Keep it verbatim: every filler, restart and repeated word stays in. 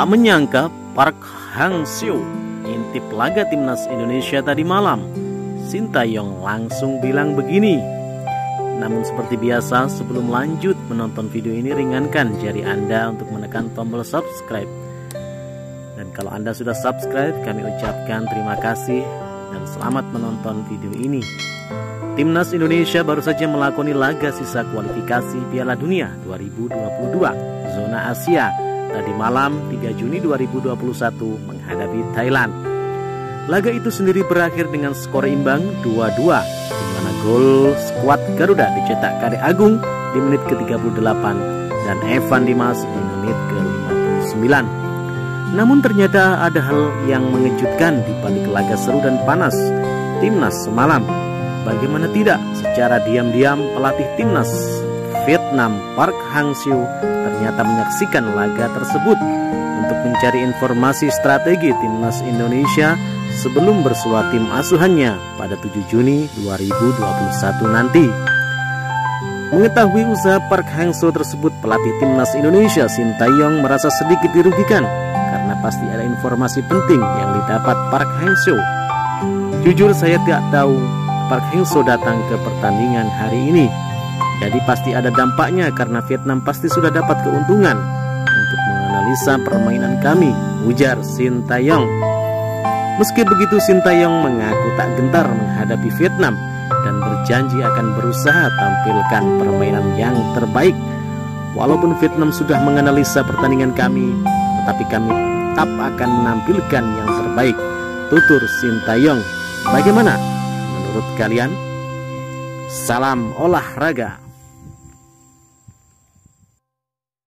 Tak menyangka Park Hang-seo intip laga timnas Indonesia tadi malam. Sintayong langsung bilang begini. Namun seperti biasa, sebelum lanjut menonton video ini, ringankan jari Anda untuk menekan tombol subscribe. Dan kalau Anda sudah subscribe, kami ucapkan terima kasih dan selamat menonton video ini. Timnas Indonesia baru saja melakoni laga sisa kualifikasi Piala Dunia dua ribu dua puluh dua zona Asia tadi malam tiga Juni dua ribu dua puluh satu menghadapi Thailand. Laga itu sendiri berakhir dengan skor imbang dua dua, di mana gol skuad Garuda dicetak Kade Agung di menit ke tiga puluh delapan dan Evan Dimas di menit ke lima puluh sembilan. Namun ternyata ada hal yang mengejutkan di balik laga seru dan panas timnas semalam. Bagaimana tidak, secara diam-diam pelatih timnas Vietnam Park Hang-seo ternyata menyaksikan laga tersebut untuk mencari informasi strategi timnas Indonesia sebelum bersua tim asuhannya pada tujuh Juni dua ribu dua puluh satu nanti. Mengetahui usaha Park Hang-seo tersebut, pelatih timnas Indonesia Sintayong merasa sedikit dirugikan karena pasti ada informasi penting yang didapat Park Hang-seo. Jujur saya tidak tahu Park Hang-seo datang ke pertandingan hari ini. Jadi pasti ada dampaknya karena Vietnam pasti sudah dapat keuntungan untuk menganalisa permainan kami, ujar Sintayong. Meski begitu, Sintayong mengaku tak gentar menghadapi Vietnam dan berjanji akan berusaha tampilkan permainan yang terbaik. Walaupun Vietnam sudah menganalisa pertandingan kami, tetapi kami tetap akan menampilkan yang terbaik, tutur Sintayong. Bagaimana menurut kalian? Salam olahraga.